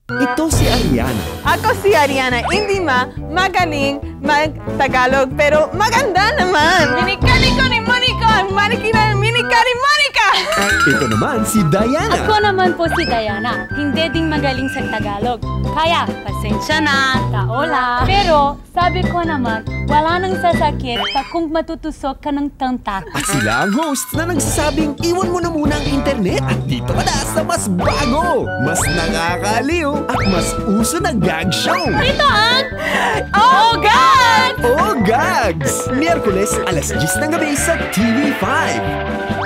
Ito si Ariana. Ako si Ariana, hindi magaling mag-Tagalog, pero maganda naman. Minikani ko ni Monica, manikina minika ni Monica. Ito naman si Diana. Ako naman po si Diana, hindi din magaling sa Tagalog. Kaya, pasensya na, taola. Pero, sabi ko naman, wala nang sasakit pag kung matutusok ka ng tangtak. At sila ang host na nagsasabing iwan mo na muna ang internet at dito ka na sa mas bago, mas nakakaliw at mas uso na gag show. Ito ang Gags! Oh Gags! Miyerkules alas 10 ng gabi sa TV5.